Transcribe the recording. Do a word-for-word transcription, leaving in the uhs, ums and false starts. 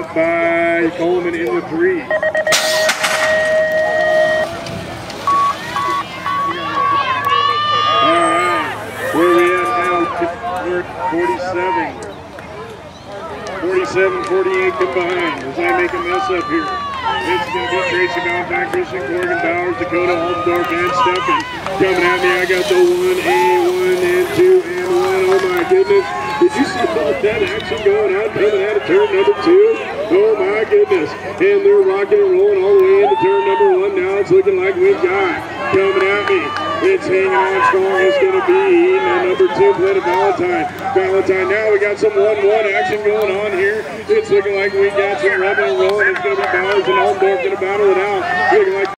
up by Coleman in the three. All right, where we at now? forty-seven. forty-seven forty-eight combined as I make a mess up here. It's going to be Tracy Valentine, Christian Corrigan, Bowers, Dakota, Altendorf, and Stefan. Coming at me, I got the one A, one and two and one. Oh my goodness. Did you see all that action going on coming out of turn number two? Oh my goodness. And they're rocking and rolling all the way into turn number one. Now it's looking like we've got coming at me. It's hanging on strong. It's going to be number two, Plata Valentine. Valentine, now we got some one one action going on here. It's looking like we got some rubbing and rolling. It's going to be Bowers and Altendorf going to battle it out. Looking like